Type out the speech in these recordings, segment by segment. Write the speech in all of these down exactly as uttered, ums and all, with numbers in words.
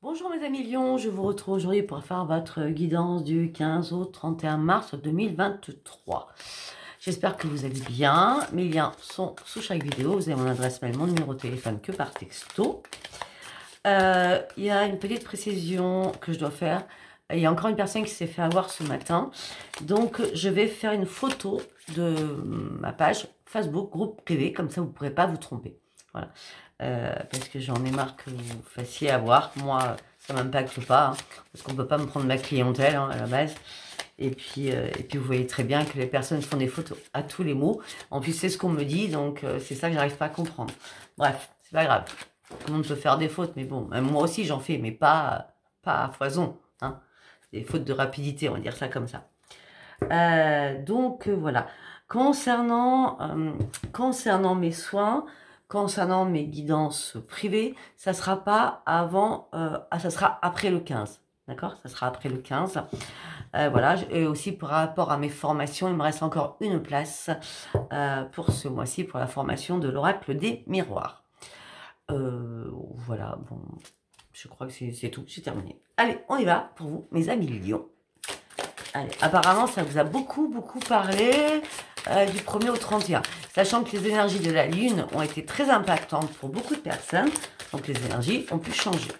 Bonjour mes amis Lions, je vous retrouve aujourd'hui pour faire votre guidance du quinze au trente et un mars deux mille vingt-trois. J'espère que vous allez bien. Mes liens sont sous chaque vidéo. Vous avez mon adresse mail, mon numéro de téléphone que par texto. Euh, il y a une petite précision que je dois faire. Il y a encore une personne qui s'est fait avoir ce matin. Donc, je vais faire une photo de ma page Facebook, groupe privé. Comme ça, vous ne pourrez pas vous tromper. Voilà. Euh, parce que j'en ai marre que vous fassiez avoir. Moi, ça ne m'impacte pas. Hein, parce qu'on ne peut pas me prendre ma clientèle hein, à la base. Et puis, euh, et puis, vous voyez très bien que les personnes font des photos à tous les mots. En plus, c'est ce qu'on me dit. Donc, euh, c'est ça que j'arrive pas à comprendre. Bref, c'est pas grave. Tout le monde peut faire des fautes. Mais bon, même moi aussi, j'en fais. Mais pas, pas à foison. Hein. Des fautes de rapidité, on va dire ça comme ça. Euh, donc, euh, voilà. Concernant, euh, concernant mes soins... Concernant mes guidances privées, ça sera pas avant, euh, ah, ça sera après le quinze, d'accord? Ça sera après le quinze. Euh, voilà, et aussi par rapport à mes formations, il me reste encore une place euh, pour ce mois-ci, pour la formation de l'oracle des miroirs. Euh, voilà, bon, je crois que c'est tout, c'est terminé. Allez, on y va pour vous, mes amis Lions. Allez, apparemment, ça vous a beaucoup, beaucoup parlé euh, du premier au trente et un. Sachant que les énergies de la Lune ont été très impactantes pour beaucoup de personnes. Donc, les énergies ont pu changer.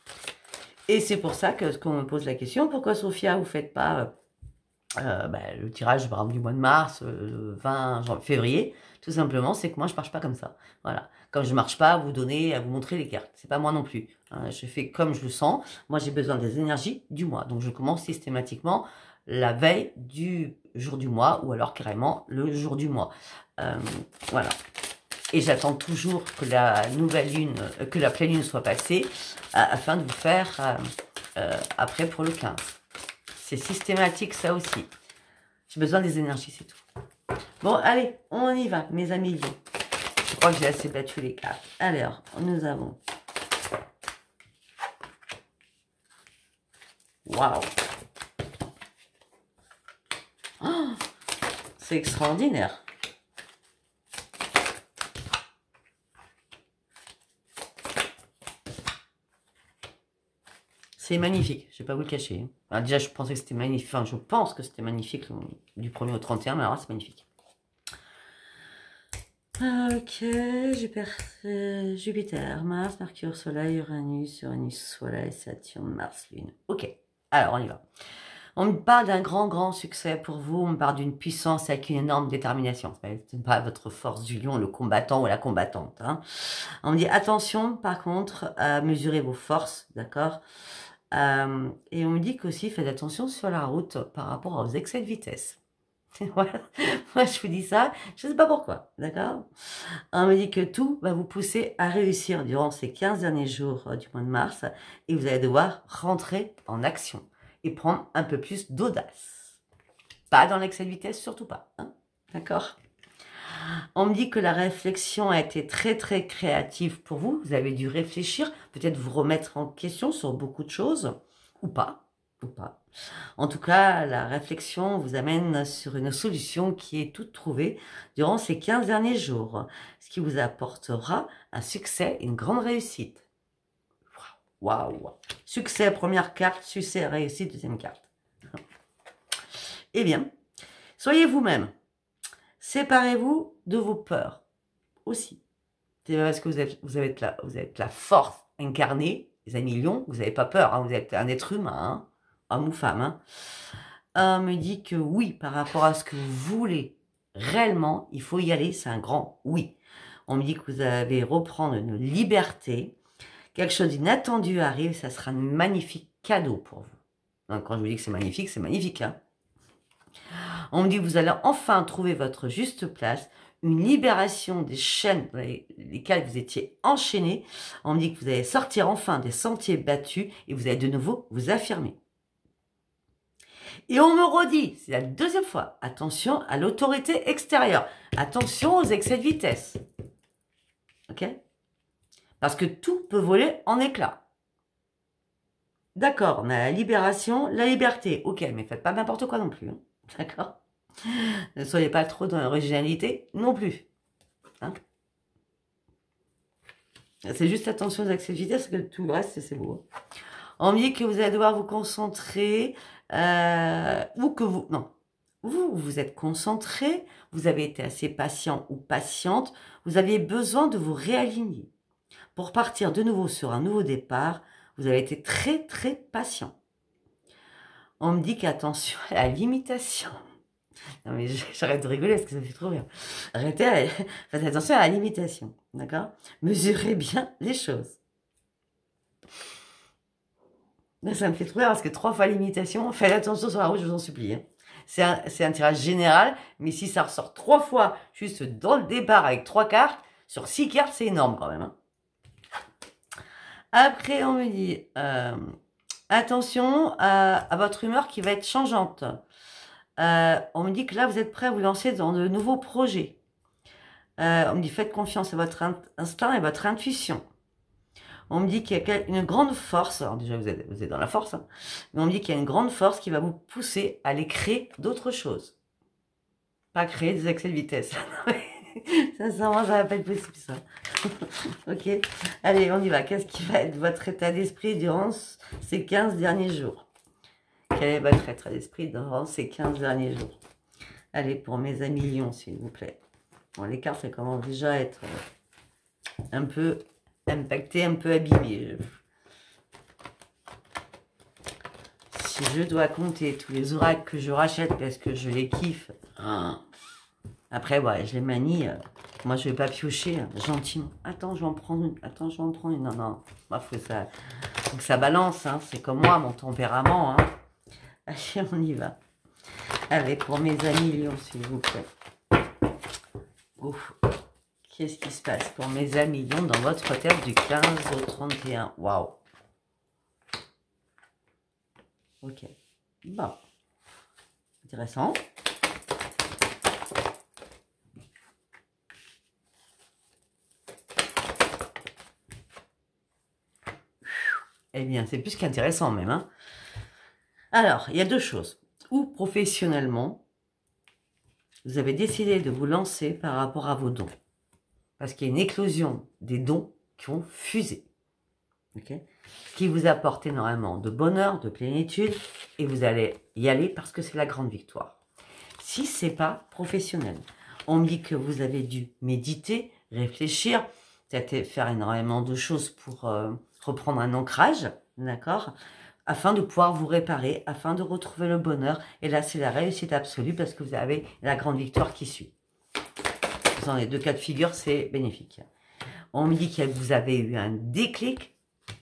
Et c'est pour ça que qu'on me pose la question, pourquoi, Sophia, vous ne faites pas euh, euh, bah, le tirage, par exemple, du mois de mars, euh, le vingt février? Tout simplement, c'est que moi, je ne marche pas comme ça. Voilà. Comme je ne marche pas à vous donner, à vous montrer les cartes. C'est pas moi non plus. Hein. Je fais comme je le sens. Moi, j'ai besoin des énergies du mois. Donc, je commence systématiquement la veille du jour du mois ou alors carrément le jour du mois. Euh, voilà. Et j'attends toujours que la nouvelle lune, euh, que la pleine lune soit passée euh, afin de vous faire euh, euh, après pour le quinze. C'est systématique ça aussi. J'ai besoin des énergies, c'est tout. Bon, allez, on y va, mes amis. Je crois que j'ai assez battu les cartes. Alors, nous avons... Waouh! Oh, c'est extraordinaire. C'est magnifique, je ne vais pas vous le cacher. Alors déjà, je pensais que c'était magnifique. Enfin, je pense que c'était magnifique du premier au trente et un, mais alors c'est magnifique. Ok, Jupiter, euh, Jupiter, Mars, Mercure, Soleil, Uranus, Uranus, Soleil, Saturne, Mars, Lune. Ok, alors on y va. On me parle d'un grand, grand succès pour vous. On me parle d'une puissance avec une énorme détermination. Ce n'est pas votre force du lion, le combattant ou la combattante. Hein. On me dit attention, par contre, à mesurer vos forces, d'accord euh, Et on me dit qu'aussi, faites attention sur la route par rapport aux excès de vitesse. Voilà. Moi, je vous dis ça, je ne sais pas pourquoi, d'accord? On me dit que tout va vous pousser à réussir durant ces quinze derniers jours du mois de mars et vous allez devoir rentrer en action et prendre un peu plus d'audace. Pas dans l'excès de vitesse, surtout pas. Hein, d'accord? On me dit que la réflexion a été très très créative pour vous. Vous avez dû réfléchir, peut-être vous remettre en question sur beaucoup de choses, ou pas, ou pas. En tout cas, la réflexion vous amène sur une solution qui est toute trouvée durant ces quinze derniers jours, ce qui vous apportera un succès, une grande réussite. Waouh, wow. Succès, première carte, succès, réussite, deuxième carte. Eh bien, soyez vous-même. Séparez-vous de vos peurs aussi. C'est parce que vous êtes, vous êtes, la, vous êtes la force incarnée, les amis lions, vous n'avez pas peur, hein, vous êtes un être humain, hein, homme ou femme. Hein. On me dit que oui, par rapport à ce que vous voulez réellement, il faut y aller, c'est un grand oui. On me dit que vous allez reprendre une liberté. Quelque chose d'inattendu arrive, ça sera un magnifique cadeau pour vous. Donc, quand je vous dis que c'est magnifique, c'est magnifique. Hein. On me dit que vous allez enfin trouver votre juste place, une libération des chaînes dans lesquelles vous étiez enchaînés. On me dit que vous allez sortir enfin des sentiers battus et vous allez de nouveau vous affirmer. Et on me redit, c'est la deuxième fois, attention à l'autorité extérieure. Attention aux excès de vitesse. Ok ? Parce que tout peut voler en éclats. D'accord, on a la libération, la liberté. Ok, mais faites pas n'importe quoi non plus. Hein. D'accord? Ne soyez pas trop dans l'originalité non plus. Hein? C'est juste attention aux excès de vitesse, que tout le reste, c'est beau. On me dit que vous allez devoir vous concentrer, euh, ou que vous... Non, vous, vous êtes concentré, vous avez été assez patient ou patiente, vous aviez besoin de vous réaligner. Pour partir de nouveau sur un nouveau départ, vous avez été très, très patient. On me dit qu'attention à la limitation. Non mais j'arrête de rigoler parce que ça fait trop rire. Arrêtez, à... faites attention à la limitation, d'accord? Mesurez bien les choses. Là, ça me fait trop rire parce que trois fois limitation, faites attention sur la route, je vous en supplie. Hein. C'est un, un tirage général, mais si ça ressort trois fois juste dans le départ avec trois cartes, sur six cartes, c'est énorme quand même. Hein. Après, on me dit, euh, attention à, à votre humeur qui va être changeante. Euh, on me dit que là, vous êtes prêt à vous lancer dans de nouveaux projets. Euh, on me dit, faites confiance à votre instinct et votre intuition. On me dit qu'il y a une grande force, alors déjà vous êtes, vous êtes dans la force, hein, mais on me dit qu'il y a une grande force qui va vous pousser à aller créer d'autres choses. Pas créer des excès de vitesse. Sincèrement, ça va pas être possible ça. Ok, allez, on y va. Qu'est-ce qui va être votre état d'esprit durant ces quinze derniers jours? Quel est votre état d'esprit durant ces quinze derniers jours? Allez, pour mes amis lions, s'il vous plaît. Bon, les cartes, ça commence déjà à être un peu impacté, un peu abîmé. Si je dois compter tous les oracles que je rachète parce que je les kiffe, après, ouais, je les manie. Moi, je vais pas piocher gentiment. Attends, je vais en prendre une. Attends, je vais en prendre une. Non, non. Il faut, ça... faut que ça balance. Hein. C'est comme moi, mon tempérament. Hein. Allez, on y va. Allez, pour mes amis lions, s'il vous plaît. Ouf. Qu'est-ce qui se passe pour mes amis lions dans votre tête du quinze au trente et un? Waouh. Ok. Bon. Intéressant. Eh bien, c'est plus qu'intéressant même. Hein. Alors, il y a deux choses. Ou professionnellement, vous avez décidé de vous lancer par rapport à vos dons. Parce qu'il y a une éclosion des dons qui ont fusé. Okay, qui vous apporte énormément de bonheur, de plénitude. Et vous allez y aller parce que c'est la grande victoire. Si ce n'est pas professionnel, on me dit que vous avez dû méditer, réfléchir, peut-être faire énormément de choses pour euh, reprendre un ancrage, d'accord, afin de pouvoir vous réparer, afin de retrouver le bonheur. Et là, c'est la réussite absolue parce que vous avez la grande victoire qui suit. Dans les deux cas de figure, c'est bénéfique. On me dit que vous avez eu un déclic.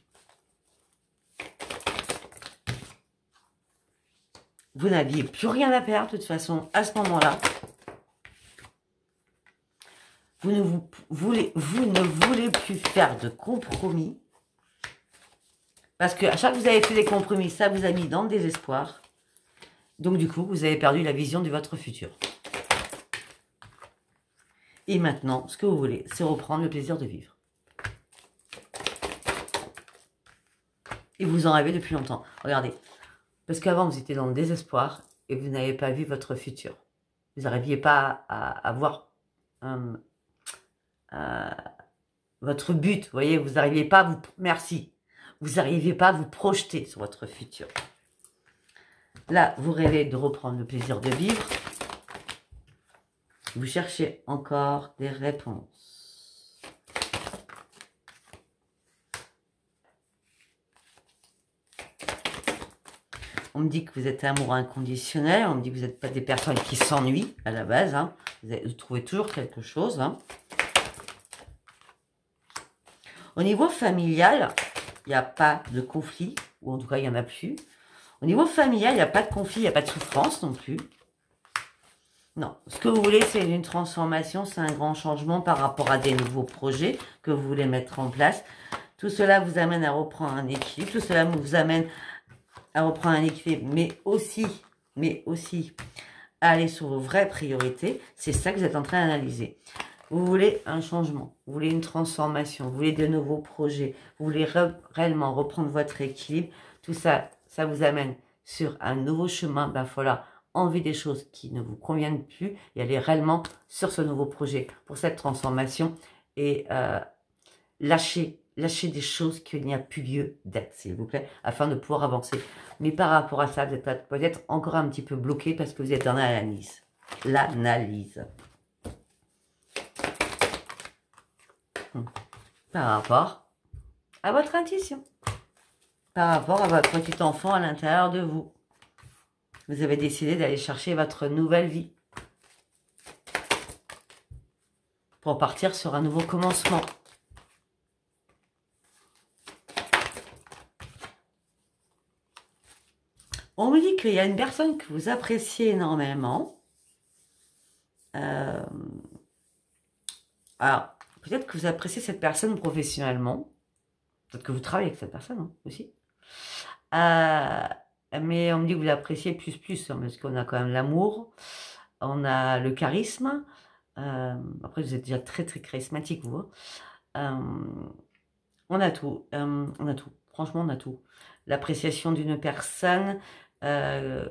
Vous n'aviez plus rien à perdre, de toute façon, à ce moment-là. Vous ne, vous, voulez, vous ne voulez plus faire de compromis. Parce qu'à chaque fois que vous avez fait des compromis, ça vous a mis dans le désespoir. Donc, du coup, vous avez perdu la vision de votre futur. Et maintenant, ce que vous voulez, c'est reprendre le plaisir de vivre. Et vous en rêvez depuis longtemps. Regardez. Parce qu'avant, vous étiez dans le désespoir et vous n'avez pas vu votre futur. Vous n'arriviez pas à, à voir euh, euh, votre but. Vous voyez, vous n'arriviez pas à vous... Merci. Vous n'arriviez pas à vous projeter sur votre futur. Là, vous rêvez de reprendre le plaisir de vivre. Vous cherchez encore des réponses. On me dit que vous êtes amoureux inconditionnel. On me dit que vous n'êtes pas des personnes qui s'ennuient à la base. Hein. Vous, avez, vous trouvez toujours quelque chose. Hein. Au niveau familial, il n'y a pas de conflit. Ou en tout cas, il n'y en a plus. Au niveau familial, il n'y a pas de conflit, il n'y a pas de souffrance non plus. Non, ce que vous voulez, c'est une transformation, c'est un grand changement par rapport à des nouveaux projets que vous voulez mettre en place. Tout cela vous amène à reprendre un équilibre, tout cela vous amène à reprendre un équilibre, mais aussi, mais aussi à aller sur vos vraies priorités. C'est ça que vous êtes en train d'analyser. Vous voulez un changement, vous voulez une transformation, vous voulez de nouveaux projets, vous voulez re réellement reprendre votre équilibre. Tout ça, ça vous amène sur un nouveau chemin. Ben voilà. Envie des choses qui ne vous conviennent plus et aller réellement sur ce nouveau projet pour cette transformation et euh, lâcher lâcher des choses qu'il n'y a plus lieu d'être, s'il vous plaît, afin de pouvoir avancer. Mais par rapport à ça, vous êtes peut-être encore un petit peu bloqué parce que vous êtes dans l'analyse. L'analyse. Par rapport à votre intuition. Par rapport à votre petit enfant à l'intérieur de vous. Vous avez décidé d'aller chercher votre nouvelle vie. Pour partir sur un nouveau commencement. On me dit qu'il y a une personne que vous appréciez énormément. Euh, alors, peut-être que vous appréciez cette personne professionnellement. Peut-être que vous travaillez avec cette personne hein, aussi. Euh, mais on me dit que vous l'appréciez plus plus, hein, parce qu'on a quand même l'amour, on a le charisme. Euh, après, vous êtes déjà très très charismatique, vous. Hein. Euh, on a tout, euh, on a tout. Franchement, on a tout. L'appréciation d'une personne euh,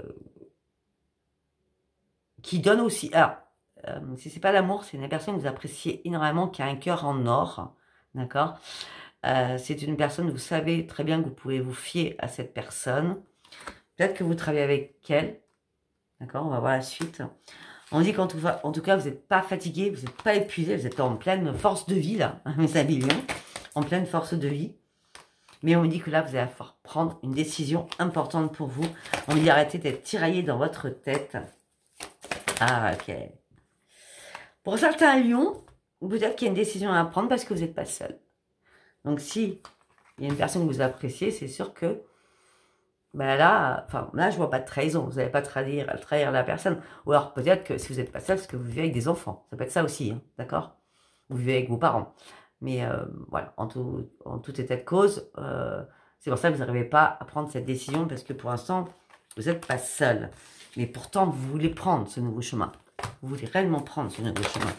qui donne aussi. Alors, euh, si c'est pas l'amour, c'est une personne que vous appréciez énormément, qui a un cœur en or, d'accord. Euh, c'est une personne, vous savez très bien que vous pouvez vous fier à cette personne. Peut-être que vous travaillez avec elle, d'accord. On va voir la suite. On dit qu'en tout, en tout cas, vous n'êtes pas fatigué, vous n'êtes pas épuisé, vous êtes en pleine force de vie, là, mes amis lions, en pleine force de vie. Mais on me dit que là, vous allez falloir prendre une décision importante pour vous. On me dit arrêtez d'être tiraillé dans votre tête. Ah, ok. Pour certains lions, peut-être qu'il y a une décision à prendre parce que vous n'êtes pas seul. Donc, si il y a une personne que vous appréciez, c'est sûr que ben là, enfin, là, je vois pas de trahison. Vous n'allez pas trahir, trahir la personne. Ou alors, peut-être que si vous n'êtes pas seul, c'est que vous vivez avec des enfants. Ça peut être ça aussi, hein, d'accord? Vous vivez avec vos parents. Mais euh, voilà, en tout, en tout état de cause, euh, c'est pour ça que vous n'arrivez pas à prendre cette décision, parce que pour l'instant, vous n'êtes pas seul. Mais pourtant, vous voulez prendre ce nouveau chemin. Vous voulez réellement prendre ce nouveau chemin.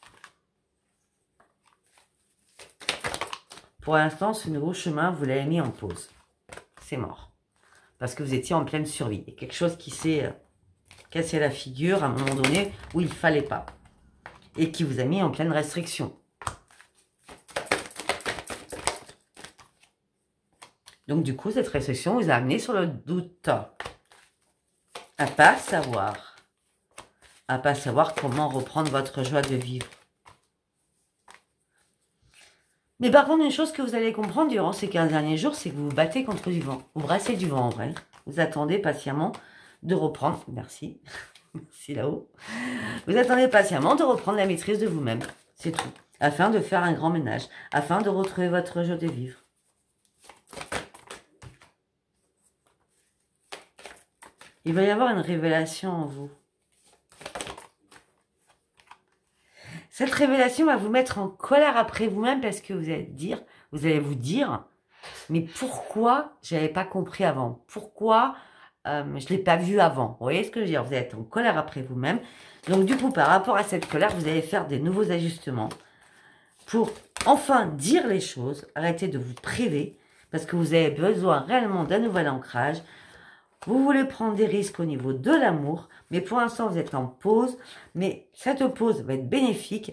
Pour l'instant, ce nouveau chemin, vous l'avez mis en pause. C'est mort. Parce que vous étiez en pleine survie. Il y a quelque chose qui s'est cassé la figure à un moment donné où il ne fallait pas. Et qui vous a mis en pleine restriction. Donc, du coup, cette restriction vous a amené sur le doute. À pas savoir. À pas savoir comment reprendre votre joie de vivre. Mais par contre, une chose que vous allez comprendre durant ces quinze derniers jours, c'est que vous vous battez contre du vent. Vous brassez du vent, en vrai. Vous attendez patiemment de reprendre. Merci. Merci là-haut. Vous attendez patiemment de reprendre la maîtrise de vous-même. C'est tout. Afin de faire un grand ménage. Afin de retrouver votre joie de vivre. Il va y avoir une révélation en vous. Cette révélation va vous mettre en colère après vous-même parce que vous allez dire, vous allez vous dire, mais pourquoi je n'avais pas compris avant? Pourquoi euh, je ne l'ai pas vu avant? Vous voyez ce que je veux dire? Vous allez être en colère après vous-même. Donc du coup, par rapport à cette colère, vous allez faire des nouveaux ajustements pour enfin dire les choses, arrêter de vous priver parce que vous avez besoin réellement d'un nouvel ancrage. Vous voulez prendre des risques au niveau de l'amour, mais pour l'instant, vous êtes en pause. Mais cette pause va être bénéfique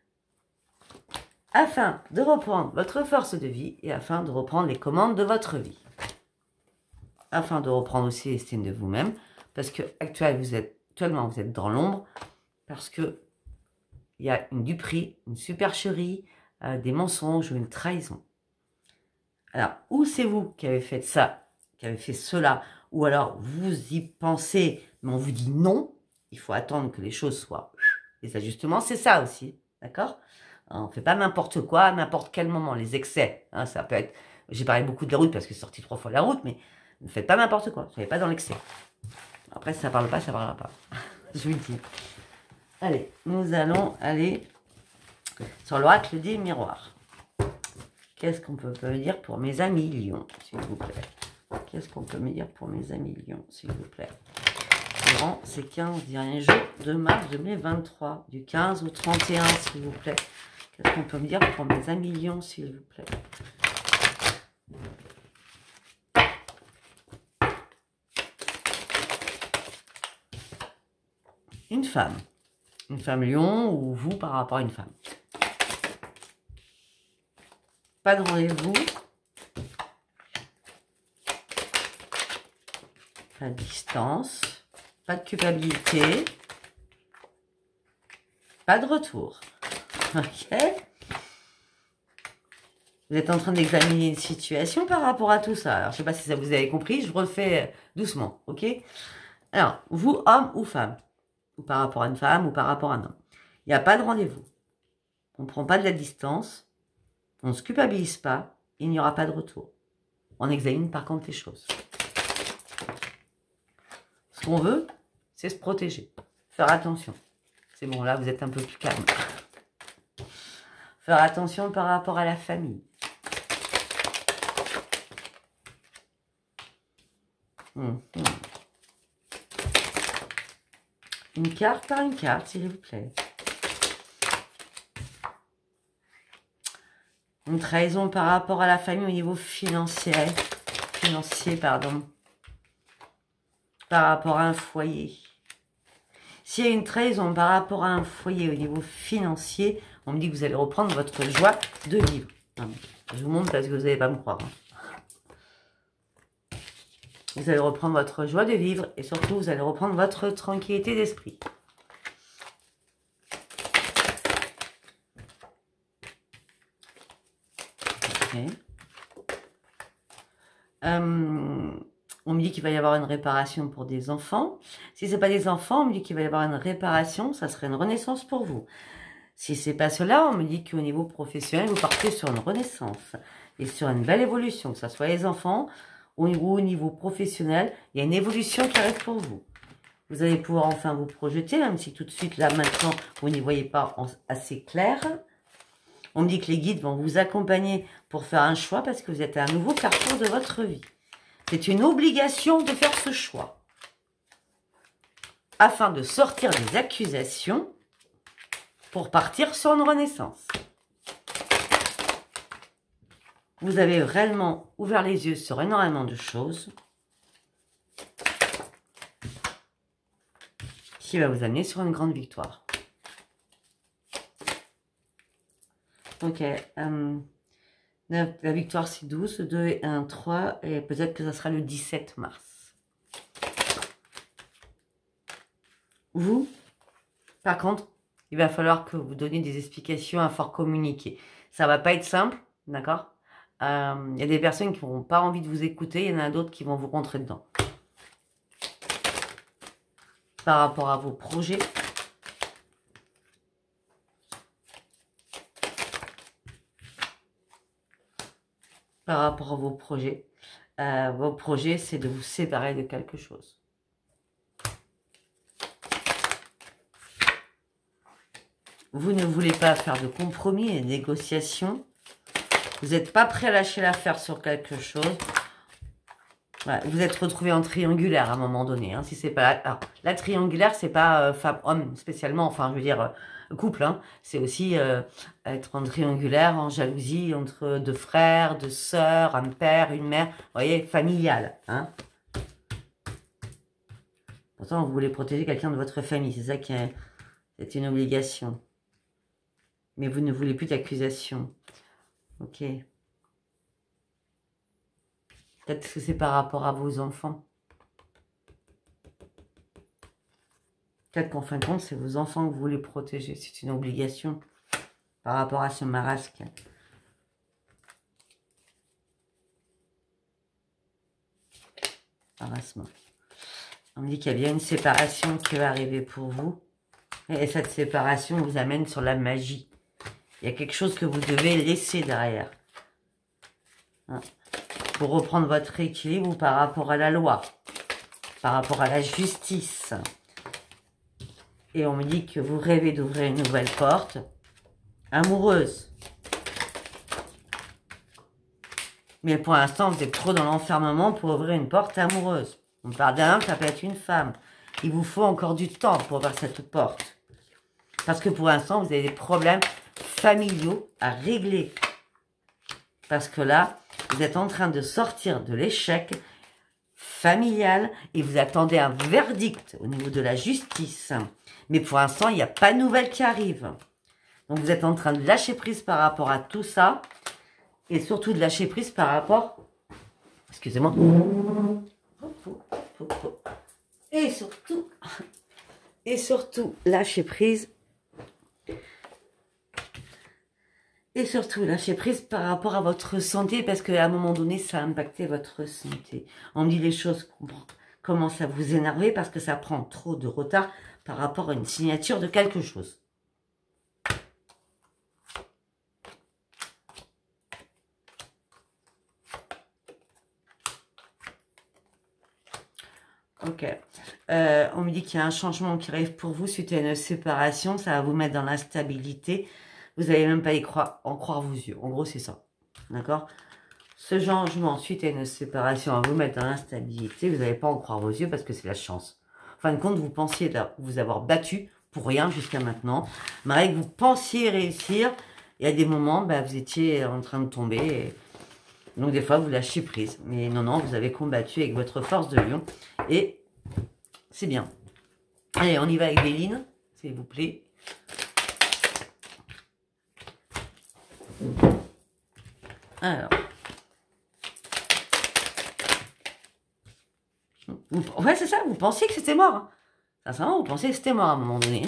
afin de reprendre votre force de vie et afin de reprendre les commandes de votre vie. Afin de reprendre aussi l'estime de vous-même, parce que actuellement, vous êtes, actuellement, vous êtes dans l'ombre, parce que il y a une duperie, une supercherie, euh, des mensonges ou une trahison. Alors, ou c'est vous qui avez fait ça, qui avez fait cela, ou alors vous y pensez, mais on vous dit non, il faut attendre que les choses soient les ajustements, c'est ça aussi, d'accord? On ne fait pas n'importe quoi, à n'importe quel moment, les excès, hein, ça peut être, j'ai parlé beaucoup de la route parce que c'est sorti trois fois de la route, mais ne faites pas n'importe quoi, ne soyez pas dans l'excès. Après, si ça ne parle pas, ça ne parlera pas, je vous le dis. Allez, nous allons aller sur l'oracle des miroirs. Qu'est-ce qu'on peut me dire pour mes amis lions, s'il vous plaît? Qu'est-ce qu'on peut me dire pour mes amis lions, s'il vous plaît? Durant ces quinze derniers jours de mars deux mille vingt-trois, du quinze au trente et un, s'il vous plaît. Qu'est-ce qu'on peut me dire pour mes amis lions, s'il vous plaît? Une femme. Une femme lion ou vous par rapport à une femme. Pas de rendez-vous. Pas de distance. Pas de culpabilité. Pas de retour. Ok. Vous êtes en train d'examiner une situation par rapport à tout ça. Alors, je ne sais pas si ça vous avez compris. Je refais doucement. Ok. Alors, vous, homme ou femme, ou par rapport à une femme, ou par rapport à un homme, il n'y a pas de rendez-vous. On ne prend pas de la distance. On ne se culpabilise pas. Il n'y aura pas de retour. On examine par contre les choses. Ce qu'on veut, c'est se protéger. Faire attention. C'est bon, là, vous êtes un peu plus calme. Faire attention par rapport à la famille. Hum, hum. Une carte par une carte, s'il vous plaît. Une trahison par rapport à la famille au niveau financier. Financier, pardon. Par rapport à un foyer. S'il y a une trahison par rapport à un foyer au niveau financier, on me dit que vous allez reprendre votre joie de vivre. Non, je vous montre parce que vous n'allez pas me croire. Hein. Vous allez reprendre votre joie de vivre et surtout, vous allez reprendre votre tranquillité d'esprit. Okay. Euh, on me dit qu'il va y avoir une réparation pour des enfants. Si ce n'est pas des enfants, on me dit qu'il va y avoir une réparation. Ça serait une renaissance pour vous. Si ce n'est pas cela, on me dit qu'au niveau professionnel, vous partez sur une renaissance et sur une belle évolution, que ce soit les enfants ou au niveau professionnel, il y a une évolution qui arrive pour vous. Vous allez pouvoir enfin vous projeter, même si tout de suite, là, maintenant, vous n'y voyez pas assez clair. On me dit que les guides vont vous accompagner pour faire un choix parce que vous êtes à un nouveau carrefour de votre vie. C'est une obligation de faire ce choix afin de sortir des accusations pour partir sur une renaissance. Vous avez réellement ouvert les yeux sur énormément de choses qui va vous amener sur une grande victoire. Ok. Euh, la victoire, c'est douze, deux et un, trois. Et peut-être que ça sera le dix-sept mars. Vous, par contre, il va falloir que vous donniez des explications à fort communiquer. Ça ne va pas être simple, d'accord? Il euh, y a des personnes qui n'auront pas envie de vous écouter. Il y en a d'autres qui vont vous rentrer dedans. Par rapport à vos projets. Par rapport à vos projets. Euh, vos projets, c'est de vous séparer de quelque chose. Vous ne voulez pas faire de compromis et de négociations. Vous n'êtes pas prêt à lâcher l'affaire sur quelque chose. Ouais, vous êtes retrouvé en triangulaire à un moment donné. Hein, si c'est pas la, alors, la triangulaire, c'est pas euh, femme-homme spécialement. Enfin, je veux dire euh, couple. Hein, c'est aussi euh, être en triangulaire, en jalousie entre deux frères, deux sœurs, un père, une mère. Vous voyez, familial. Hein. Pourtant, vous voulez protéger quelqu'un de votre famille. C'est ça qui est, c'est une obligation. Mais vous ne voulez plus d'accusation. Ok. Peut-être que c'est par rapport à vos enfants. Peut-être qu'en fin de compte, c'est vos enfants que vous voulez protéger. C'est une obligation par rapport à ce marasque. Harassement. On me dit qu'il y a bien une séparation qui va arriver pour vous. Et cette séparation vous amène sur la magie. Il y a quelque chose que vous devez laisser derrière. Hein. Pour reprendre votre équilibre par rapport à la loi. Par rapport à la justice. Et on me dit que vous rêvez d'ouvrir une nouvelle porte. Amoureuse. Mais pour l'instant, vous êtes trop dans l'enfermement pour ouvrir une porte amoureuse. On parle d'un homme, ça peut être une femme. Il vous faut encore du temps pour ouvrir cette porte. Parce que pour l'instant, vous avez des problèmes familiaux à régler. Parce que là, vous êtes en train de sortir de l'échec familial et vous attendez un verdict au niveau de la justice. Mais pour l'instant, il n'y a pas de nouvelles qui arrivent. Donc, vous êtes en train de lâcher prise par rapport à tout ça. Et surtout de lâcher prise par rapport... Excusez-moi. Et surtout... Et surtout, lâcher prise. Et surtout, lâcher prise par rapport à votre santé, parce qu'à un moment donné, ça a impacté votre santé. On dit les choses commencent à vous énerver parce que ça prend trop de retard par rapport à une signature de quelque chose. Ok. Euh, on me dit qu'il y a un changement qui arrive pour vous suite à une séparation. Ça va vous mettre dans l'instabilité. Vous n'allez même pas y croire, en croire vos yeux. En gros, c'est ça. D'accord? Ce changement suite à une séparation va vous mettre dans l'instabilité. Vous n'allez pas en croire vos yeux parce que c'est la chance. En fin de compte, vous pensiez vous avoir battu pour rien jusqu'à maintenant. Malgré que vous pensiez réussir, il y a des moments, bah, vous étiez en train de tomber. Et... donc, des fois, vous lâchez prise. Mais non, non, vous avez combattu avec votre force de lion. Et c'est bien. Allez, on y va avec Béline, s'il vous plaît. Alors. Vous, ouais, c'est ça, vous pensiez que c'était mort. Hein. Sincèrement, vous pensiez que c'était mort à un moment donné.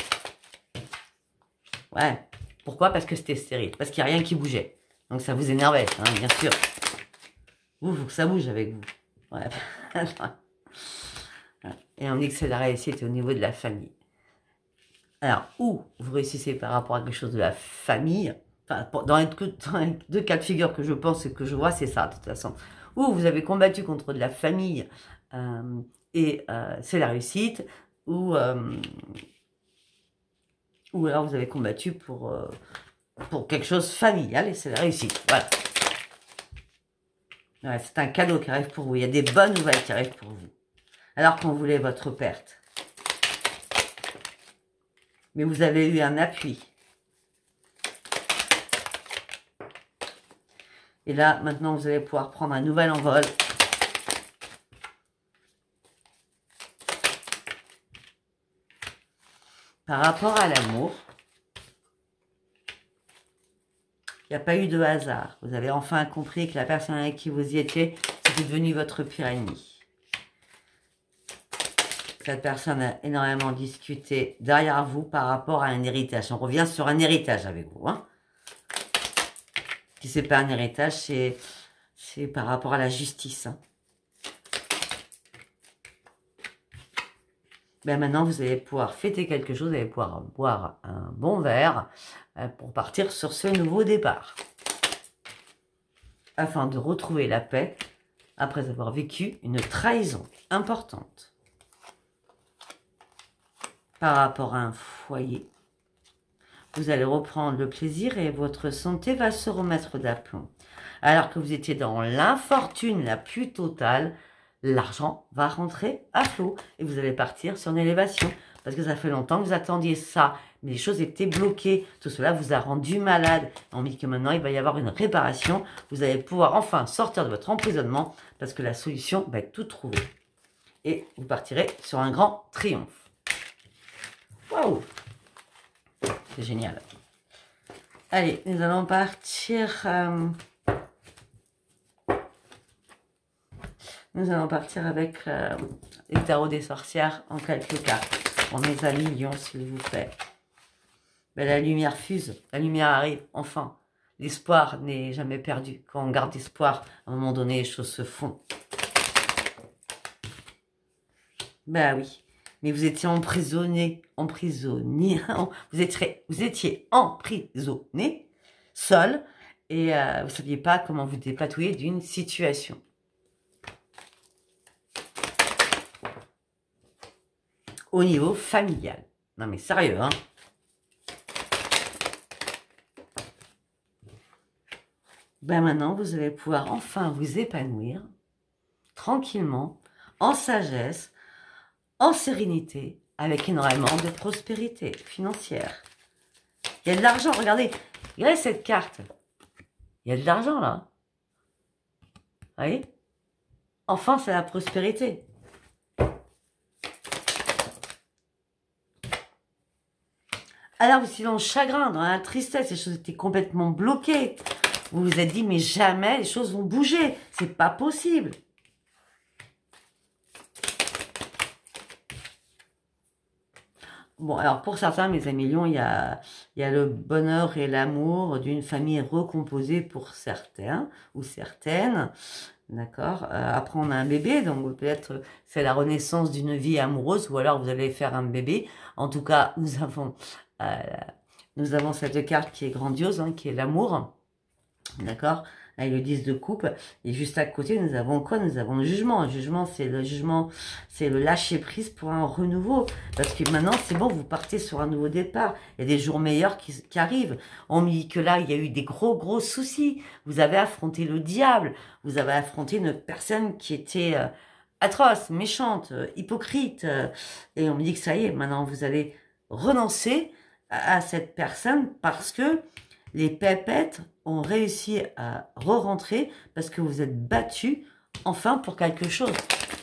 Ouais. Pourquoi? Parce que c'était stérile. Parce qu'il n'y a rien qui bougeait. Donc ça vous énervait, hein, bien sûr. Vous, il faut que ça bouge avec vous. Ouais. Et on dit que c'est la réussite au niveau de la famille. Alors, où vous réussissez par rapport à quelque chose de la famille, enfin, dans les deux cas de figure que je pense et que je vois, c'est ça, de toute façon. Ou vous avez combattu contre de la famille euh, et euh, c'est la réussite, ou, euh, ou alors vous avez combattu pour, euh, pour quelque chose familial et c'est la réussite. Voilà. Ouais, c'est un cadeau qui arrive pour vous. Il y a des bonnes nouvelles qui arrivent pour vous. Alors qu'on voulait votre perte. Mais vous avez eu un appui. Et là, maintenant, vous allez pouvoir prendre un nouvel envol. Par rapport à l'amour, il n'y a pas eu de hasard. Vous avez enfin compris que la personne avec qui vous y étiez, c'était devenu votre pire ennemi. Cette personne a énormément discuté derrière vous par rapport à un héritage. On revient sur un héritage avec vous. Hein. Si ce n'est pas un héritage, c'est par rapport à la justice. Hein. Ben maintenant, vous allez pouvoir fêter quelque chose, vous allez pouvoir boire un bon verre pour partir sur ce nouveau départ. Afin de retrouver la paix après avoir vécu une trahison importante. Par rapport à un foyer, vous allez reprendre le plaisir et votre santé va se remettre d'aplomb. Alors que vous étiez dans l'infortune la plus totale, l'argent va rentrer à flot et vous allez partir sur une élévation. Parce que ça fait longtemps que vous attendiez ça, mais les choses étaient bloquées. Tout cela vous a rendu malade. On dit que maintenant, il va y avoir une réparation. Vous allez pouvoir enfin sortir de votre emprisonnement parce que la solution va être toute trouvée. Et vous partirez sur un grand triomphe. Waouh! C'est génial. Allez, nous allons partir... Euh, nous allons partir avec euh, les tarots des sorcières en quelques cartes. Pour mes amis Lions, s'il vous plaît. Ben, la lumière fuse, la lumière arrive, enfin. L'espoir n'est jamais perdu. Quand on garde espoir, à un moment donné, les choses se font. Ben oui. Mais vous étiez emprisonné, emprisonné, vous étiez, vous étiez emprisonné, seul, et euh, vous ne saviez pas comment vous dépatouiller d'une situation. Au niveau familial. Non mais sérieux, hein. Ben maintenant, vous allez pouvoir enfin vous épanouir, tranquillement, en sagesse, en sérénité, avec énormément de prospérité financière. Il y a de l'argent, regardez, regardez cette carte. Il y a de l'argent là. Vous voyez? Enfin, c'est la prospérité. Alors, vous étiez dans le chagrin, dans la tristesse, les choses étaient complètement bloquées. Vous vous êtes dit, mais jamais les choses vont bouger. C'est pas possible. Bon, alors pour certains, mes amis lions, il y a, il y a le bonheur et l'amour d'une famille recomposée pour certains ou certaines. D'accord. euh, Après, on a un bébé, donc peut-être c'est la renaissance d'une vie amoureuse, ou alors vous allez faire un bébé. En tout cas, nous avons, euh, nous avons cette carte qui est grandiose, hein, qui est l'amour. D'accord, avec le dix de coupe. Et juste à côté, nous avons quoi? Nous avons le jugement. Le jugement, c'est le jugement, c'est le lâcher prise pour un renouveau. Parce que maintenant, c'est bon, vous partez sur un nouveau départ. Il y a des jours meilleurs qui, qui arrivent. On me dit que là, il y a eu des gros, gros soucis. Vous avez affronté le diable. Vous avez affronté une personne qui était euh, atroce, méchante, euh, hypocrite. Euh, et on me dit que ça y est, maintenant, vous allez renoncer à, à cette personne parce que les pépettes ont réussi à re-rentrer parce que vous êtes battus enfin pour quelque chose.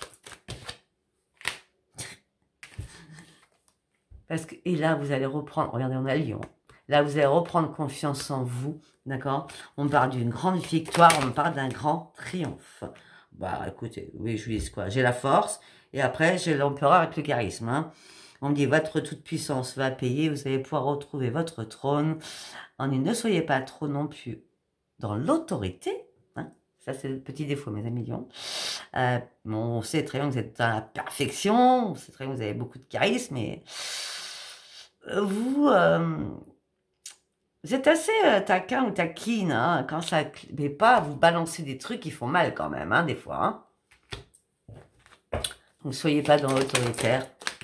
Parce que, et là, vous allez reprendre, regardez, on a Lion. Là, vous allez reprendre confiance en vous, d'accord? On parle d'une grande victoire, on parle d'un grand triomphe. Bah, écoutez, oui, je vous dis quoi? J'ai la force, et après, j'ai l'empereur avec le charisme, hein. On me dit, votre toute-puissance va payer, vous allez pouvoir retrouver votre trône. On dit, ne soyez pas trop non plus dans l'autorité. Hein. Ça, c'est le petit défaut, mes amis lions. Euh, on sait très bien que vous êtes dans la perfection, on sait très bien que vous avez beaucoup de charisme, mais vous, euh, vous êtes assez euh, taquin ou taquine. Hein, quand ça ne met pas, vous balancez des trucs qui font mal quand même, hein, des fois. Hein. Donc, ne soyez pas dans l'autoritaire.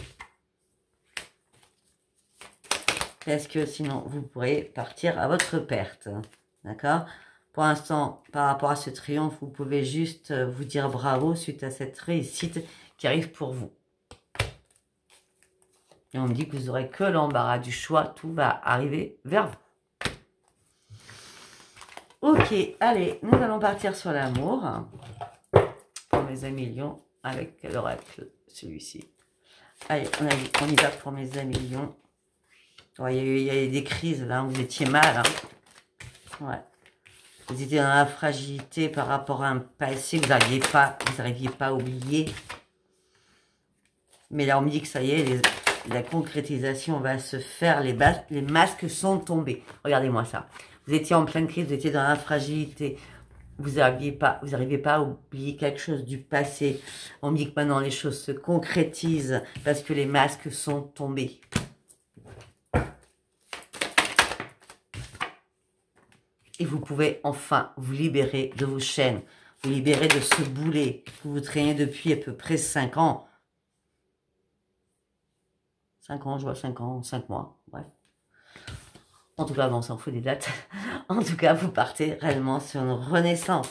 Parce que sinon, vous pourrez partir à votre perte. D'accord? Pour l'instant, par rapport à ce triomphe, vous pouvez juste vous dire bravo suite à cette réussite qui arrive pour vous. Et on me dit que vous n'aurez que l'embarras du choix. Tout va arriver vers vous. Ok, allez, nous allons partir sur l'amour. Pour mes amis lions, avec l'oracle, celui-ci. Allez, on, a, on y va pour mes amis lions. Ouais, il y a eu, il y a eu des crises, là, vous étiez mal. Hein. Ouais. Vous étiez dans la fragilité par rapport à un passé que vous n'arriviez pas, vous n'arriviez pas à oublier. Mais là, on me dit que ça y est, les, la concrétisation va se faire, les, bas, les masques sont tombés. Regardez-moi ça. Vous étiez en pleine crise, vous étiez dans la fragilité. Vous n'arriviez pas, vous n'arrivez pas à oublier quelque chose du passé. On me dit que maintenant, les choses se concrétisent parce que les masques sont tombés. Et vous pouvez enfin vous libérer de vos chaînes, vous libérer de ce boulet que vous traînez depuis à peu près cinq ans. cinq ans, je vois cinq ans, cinq mois, bref. En tout cas, bon, on s'en fout des dates. En tout cas, vous partez réellement sur une renaissance.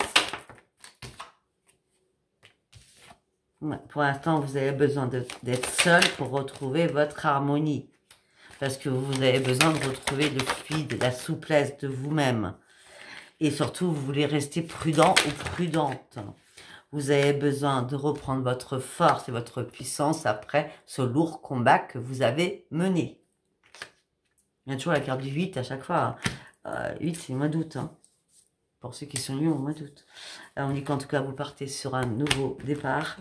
Ouais, pour l'instant, vous avez besoin d'être seul pour retrouver votre harmonie. Parce que vous avez besoin de retrouver le fluide, la souplesse de vous-même. Et surtout, vous voulez rester prudent ou prudente. Vous avez besoin de reprendre votre force et votre puissance après ce lourd combat que vous avez mené. Il y a toujours la carte du huit à chaque fois. Euh, huit, c'est le mois d'août. Hein. Pour ceux qui sont liés au mois d'août. On dit qu'en tout cas, vous partez sur un nouveau départ.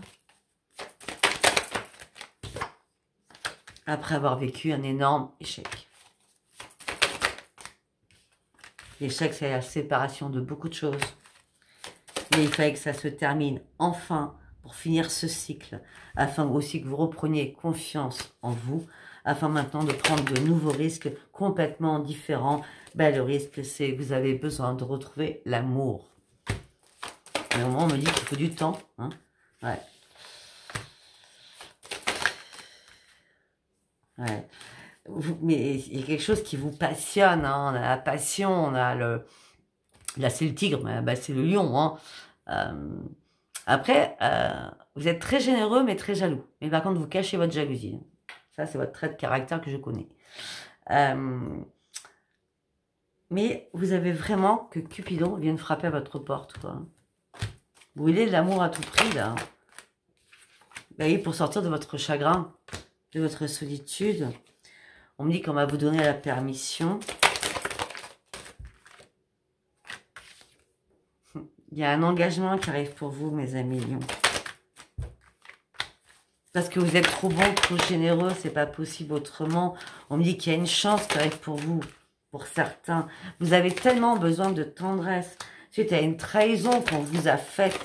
Après avoir vécu un énorme échec. L'échec, c'est la séparation de beaucoup de choses. Mais il fallait que ça se termine enfin pour finir ce cycle. Afin aussi que vous repreniez confiance en vous. Afin maintenant de prendre de nouveaux risques complètement différents. Ben, le risque, c'est que vous avez besoin de retrouver l'amour. Mais au moment, on me dit qu'il faut du temps. Hein, ouais. Ouais. Mais il y a quelque chose qui vous passionne, hein. On a la passion, on a le... Là, c'est le tigre, mais bah, c'est le lion. Hein. Euh... Après, euh... vous êtes très généreux, mais très jaloux. Mais par contre, vous cachez votre jalousie. Ça, c'est votre trait de caractère que je connais. Euh... Mais vous avez vraiment que Cupidon vienne frapper à votre porte, quoi. Vous voulez de l'amour à tout prix, là. Bah oui, pour sortir de votre chagrin, de votre solitude. On me dit qu'on va vous donner la permission Il y a un engagement qui arrive pour vous, mes amis lions. Parce que vous êtes trop bon, trop généreux, c'est pas possible autrement. On me dit qu'il y a une chance qui arrive pour vous, pour certains. Vous avez tellement besoin de tendresse suite à une trahison qu'on vous a faite.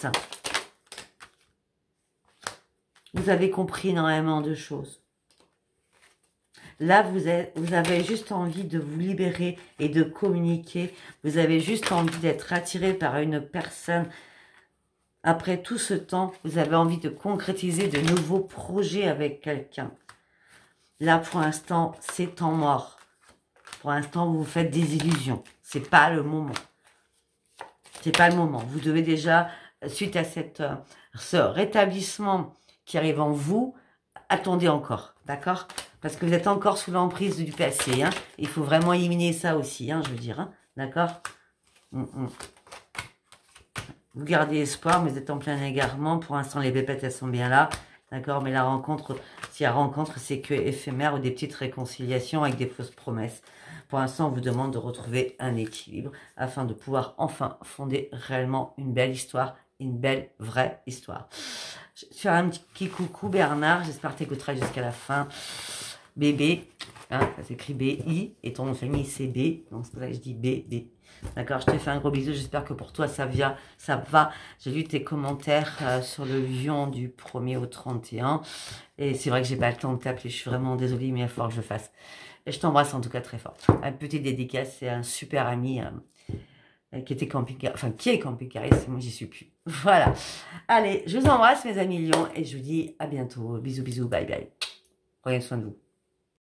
Vous avez compris énormément de choses. Là, vous, êtes, vous avez juste envie de vous libérer et de communiquer. Vous avez juste envie d'être attiré par une personne. Après tout ce temps, vous avez envie de concrétiser de nouveaux projets avec quelqu'un. Là, pour l'instant, c'est temps mort. Pour l'instant, vous vous faites des illusions. C'est pas le moment. C'est pas le moment. Vous devez déjà, suite à cette, ce rétablissement qui arrive en vous, attendez encore, d'accord? Parce que vous êtes encore sous l'emprise du passé. Hein. Il faut vraiment éliminer ça aussi, hein, je veux dire. Hein, d'accord? mm -mm. Vous gardez espoir, mais vous êtes en plein égarement. Pour l'instant, les pépettes, elles sont bien là. D'accord? Mais la rencontre, si la rencontre, c'est que éphémère ou des petites réconciliations avec des fausses promesses. Pour l'instant, on vous demande de retrouver un équilibre afin de pouvoir enfin fonder réellement une belle histoire, une belle, vraie histoire. Je vais faire un petit coucou, Bernard. J'espère que tu écouteras jusqu'à la fin. Bébé, hein, ça s'écrit B I et ton nom de famille c'est B. Donc là, je dis B, B. D'accord, je te fais un gros bisou. J'espère que pour toi, ça vient, ça va. J'ai lu tes commentaires euh, sur le lion du premier au trente et un. Et c'est vrai que j'ai pas le temps de t'appeler. Je suis vraiment désolée, mais il va falloir que je fasse. Et je t'embrasse en tout cas très fort. Un petit dédicace, c'est un super ami euh, qui était camping, enfin qui est camping-cariste. Moi, j'y suis plus. Voilà. Allez, je vous embrasse, mes amis lions. Et je vous dis à bientôt. Bisous, bisous. Bye, bye. Prenez soin de vous.